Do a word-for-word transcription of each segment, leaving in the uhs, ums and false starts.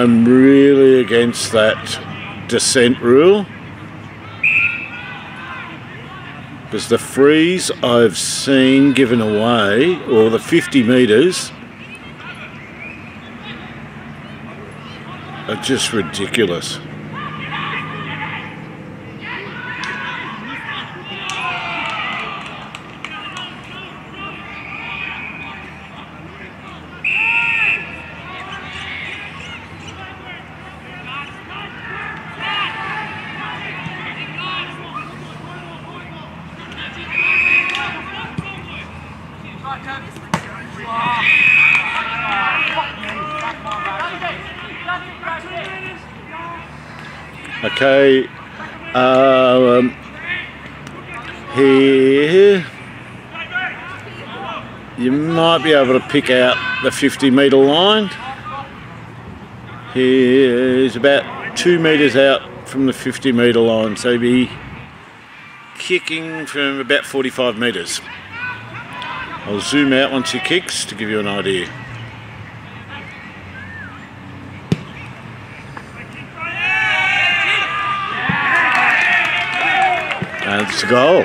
I'm really against that descent rule, because the frees I've seen given away, or the fifty metres, are just ridiculous. Okay, um, here you might be able to pick out the fifty metre line. Here's about two metres out from the fifty metre line, so be kicking from about forty-five metres. I'll zoom out once he kicks to give you an idea. And it's a goal.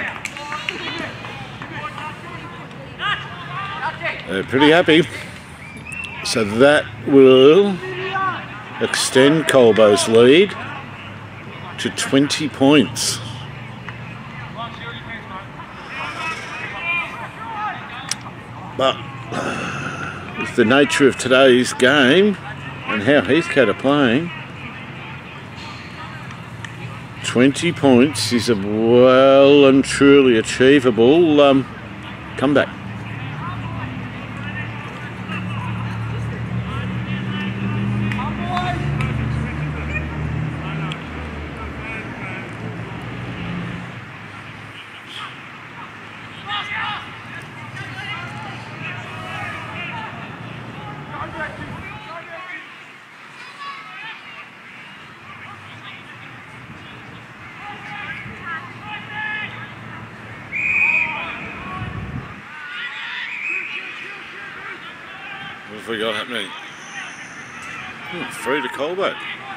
They're pretty happy. So that will extend Colbo's lead to twenty points. But with the nature of today's game and how Heathcote are playing, twenty points is a well and truly achievable um, comeback. What have we got happening? Hmm, free to Colbo.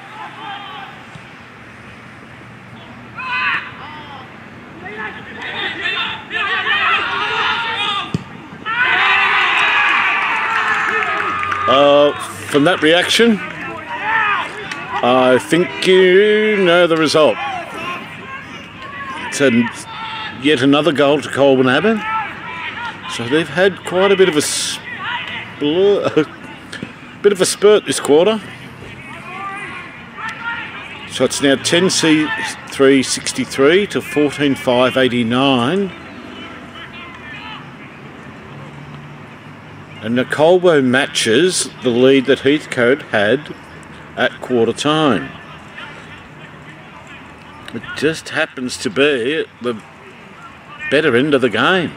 Uh, from that reaction, I think you know the result. It's a, yet another goal to Colbo happen. So they've had quite a bit of a a bit of a spurt this quarter. So it's now ten three sixty-three to fourteen five eighty-nine. And the Colbo matches the lead that Heathcote had at quarter time. It just happens to be at the better end of the game.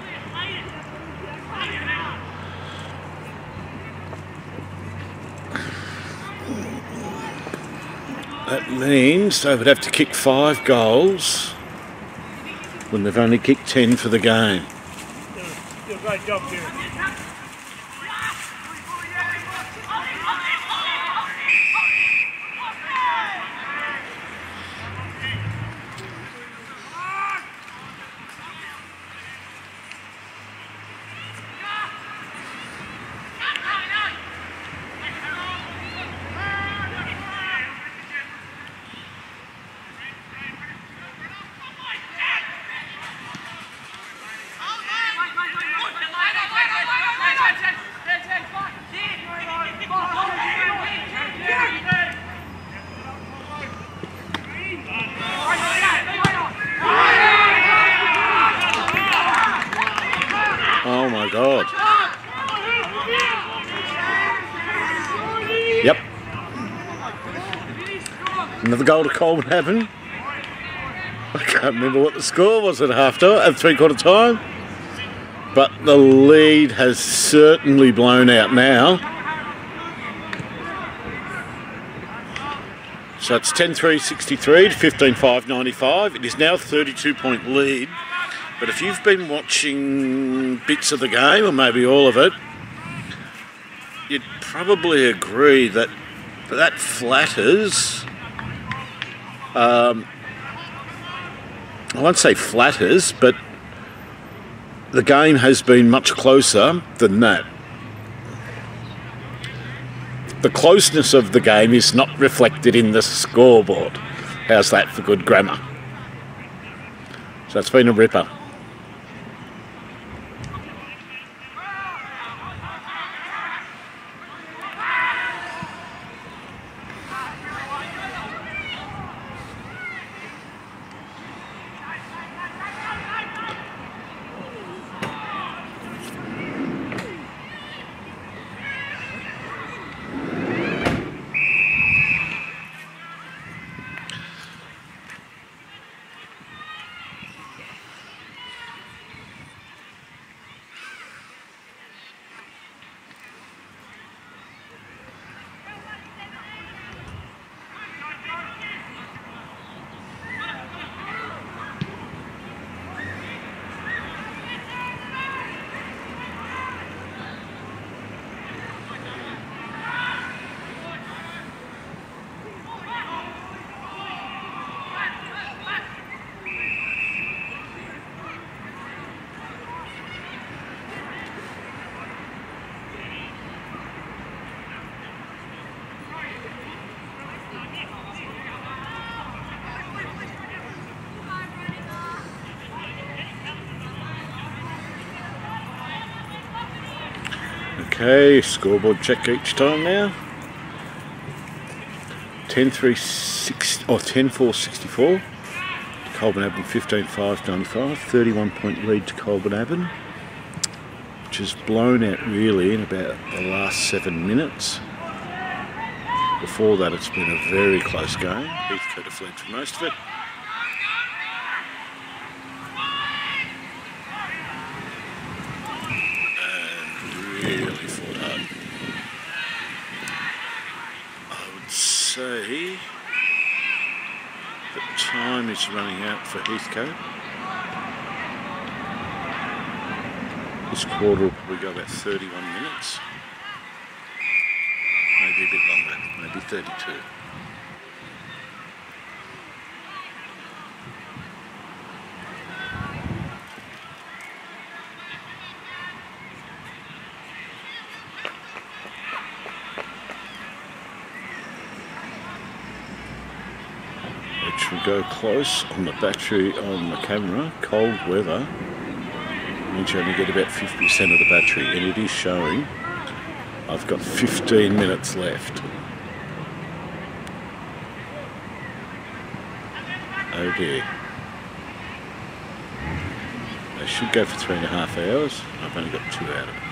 That means they would have to kick five goals when they've only kicked ten for the game. Do a great job, Kieran. Oh my God. Yep. Another goal to Colbo happened. I can't remember what the score was at half time, at three quarter time. But the lead has certainly blown out now. So it's ten three sixty-three to fifteen five ninety-five. It is now a thirty-two point lead. But if you've been watching bits of the game, or maybe all of it, you'd probably agree that But that flatters, um, I won't say flatters, but the game has been much closer than that. The closeness of the game is not reflected in the scoreboard. How's that for good grammar? So it's been a ripper. Okay, scoreboard check each time now. ten three six or ten four sixty-four. Colbo fifteen five ninety-five. thirty-one point lead to Colbo, which has blown out really in about the last seven minutes. Before that, it's been a very close game. Heathcote have led for most of it. Really fought hard. I would say that time is running out for Heathcote. This quarter will probably go about thirty-one minutes. Maybe a bit longer, maybe thirty-two. Which will go close on the battery on the camera. Cold weather means you only get about fifty percent of the battery, and it is showing I've got fifteen minutes left. Oh dear. They should go for three and a half hours. I've only got two out of it.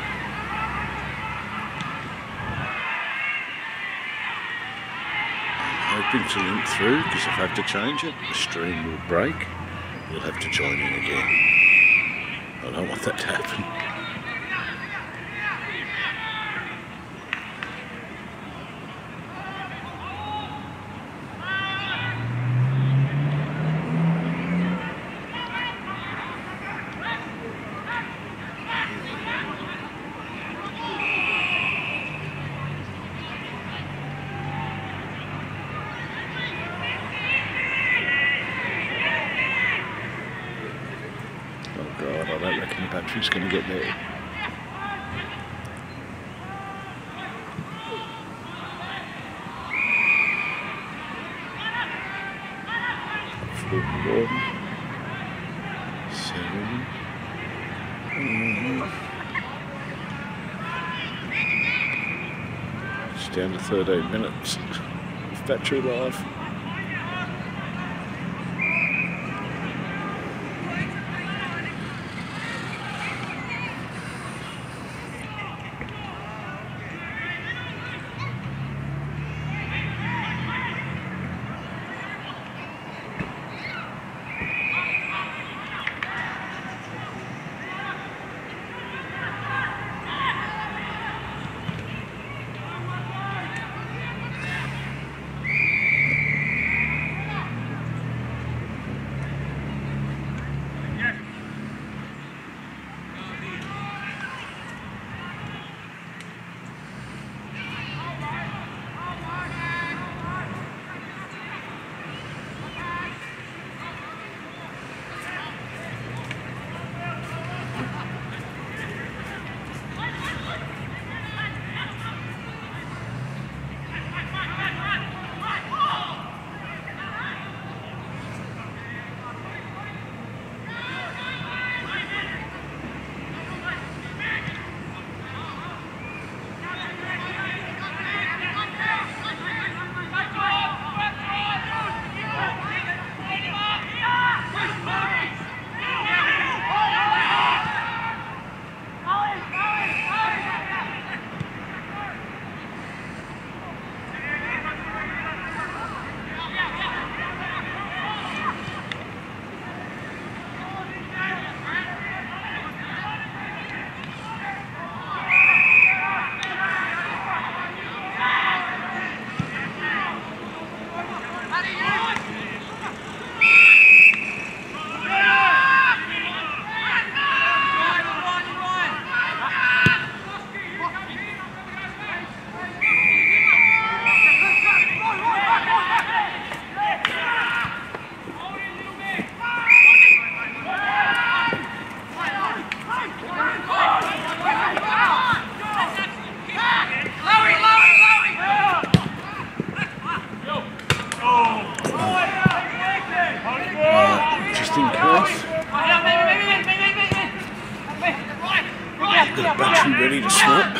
I'm hoping to link through, because if I have to change it, the stream will break. You'll have to join in again. I don't want that to happen. Oh God, I don't reckon the battery's going to get there. Four, seven, mm-hmm. It's down to thirteen minutes of battery life. to snap.